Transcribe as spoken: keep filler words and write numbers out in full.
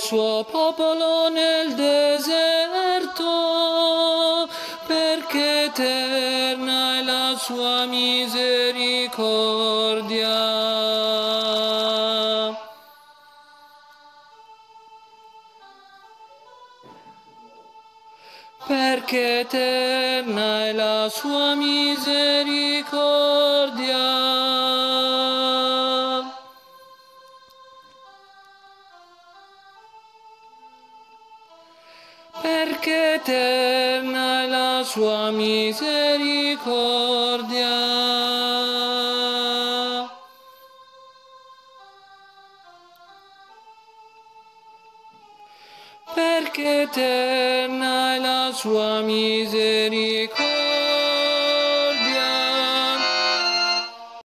suo popolo nel deserto, perché eterna è la sua misericordia. Perché eterna è la sua misericordia. Perché eterna è la sua misericordia. Perché eterna è la sua misericordia.